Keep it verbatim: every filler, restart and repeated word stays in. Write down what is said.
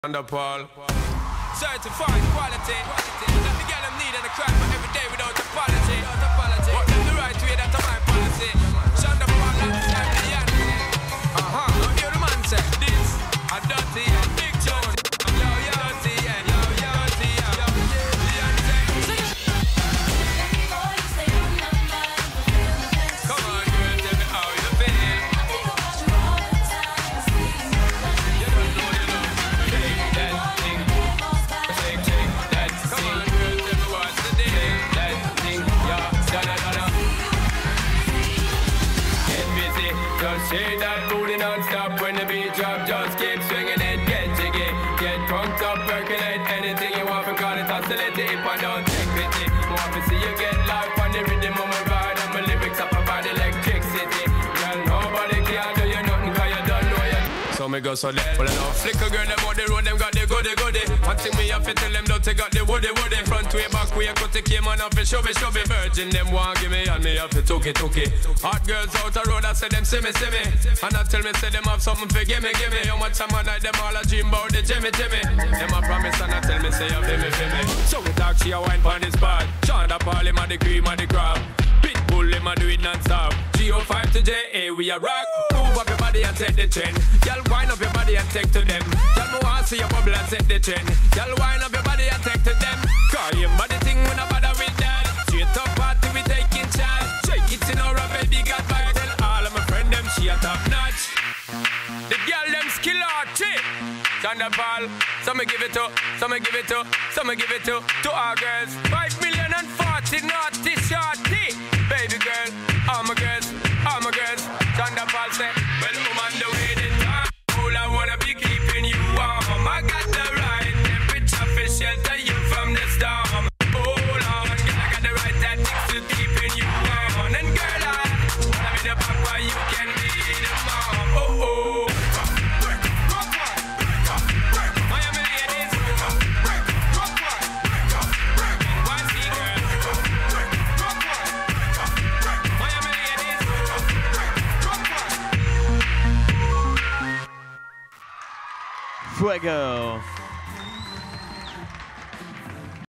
Underpaul. Certified quality. That the girl them need and the cry for every day without apology. Without apology. But them the right way, that's my policy. Underpaul, that's the Yankee. Uh-huh. Now hear the man say, this a dirty and big joke. Yo, yo, dirty and yo, yo, dirty and yo, come on, girl, tell me how you feel. Just shake that booty non-stop when the beat drop. Just keep swinging it, get jiggy. Get drunk up, percolate anything you want. Call it hostility if I don't take pity. Want to see you get life on the rhythm of my ride. And my lyrics up about electricity. Girl, nobody can do you nothing cause you don't know you. So me go so dead. Well, I know flicker girl, them on the road, them got the goody goody. One thing me have to tell them, don't take out the woody woody. Front way, back way, cut the came on off and shove it, shove it. Virgin, them want give me, and me have to took it, took it. Hot girls out the road, I say them see me, see me. And I tell me, say them have something for give me, give me. How much time I night, them all a dream about the Jimmy, Jimmy. Them a promise and I tell me, say you feel me, feel me. So we talk, she a wine pon this spot. Shonda Paul, him a the cream and the crab. Pitbull, him a do it non-stop. G O five to J A, we a rock. Move up your body and take the trend. Y'all wind up your body and take to them. Y'all me want see your bubble and set the trend. Y'all wind up your body and take to them. Call your body thing when I bother with that. Straight up party we taking charge. Shake it in our baby got back. Tell all of my friend them she a top notch. The girl them skill arty. Thunderball, some me give it to, some me give it to, some me give it to, to our girls. Five million and forty naughty shorty. Baby girl, all my girls, all my girls. Thunderball say, well, woman, the way they talk, all I wanna be keeping you warm. I got the right temperature for shelter you from the storm. Hold on, girl, I got the right tactics to keeping you warm. And girl, I wanna be the papa, you can be the mom. Oh oh. Fuego.